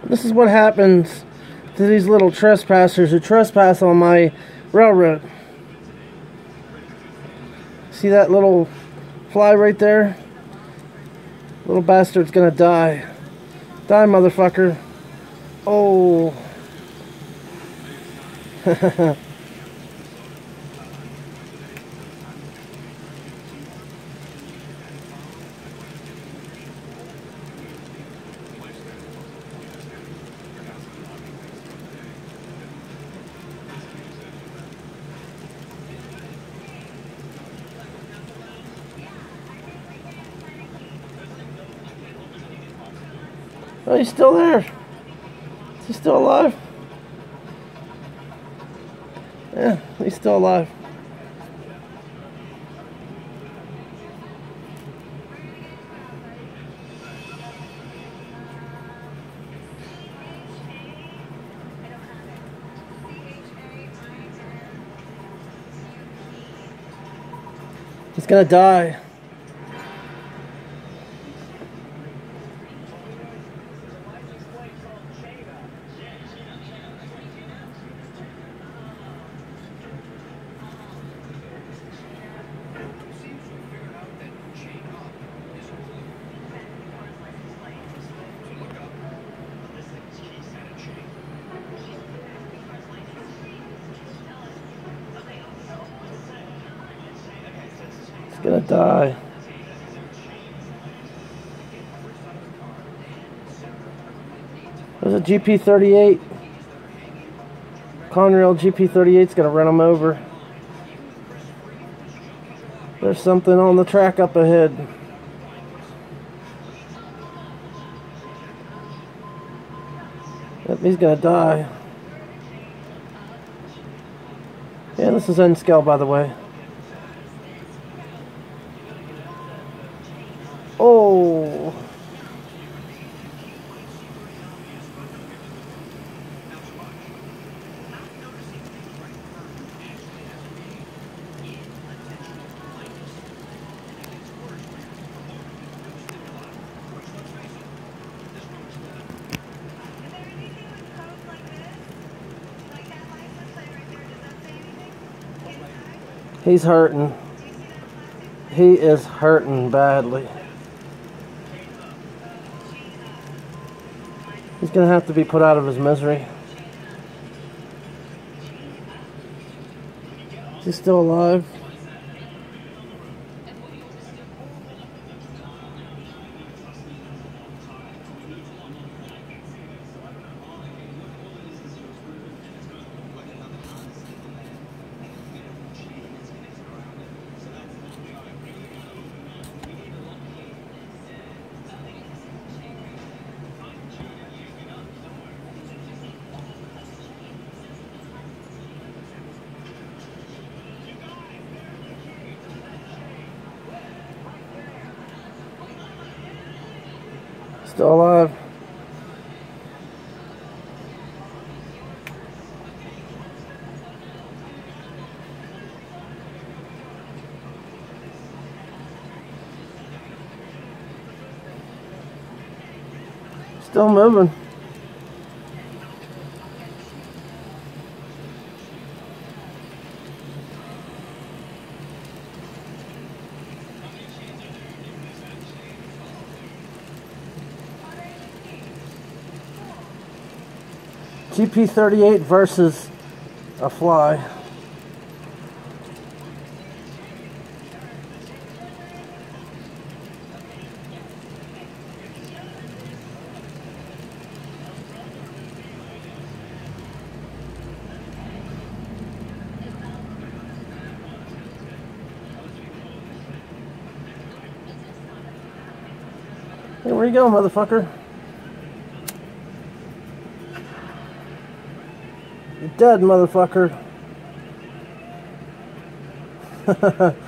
This is what happens to these little trespassers who trespass on my railroad. See that little fly right there? Little bastard's gonna die. Die, motherfucker. Oh. Oh, he's still there. Is he still alive? Yeah, he's still alive. He's gonna die. Gonna die. There's a GP38. Conrail GP38's gonna run him over. There's something on the track up ahead. Yep, he's gonna die. Yeah, this is N-Scale, by the way. Oh. He's hurting. He is hurting badly. He's gonna have to be put out of his misery. Is he still alive? Still alive. Still moving. GP38 versus a fly. Hey, where you going, motherfucker? You're dead, motherfucker.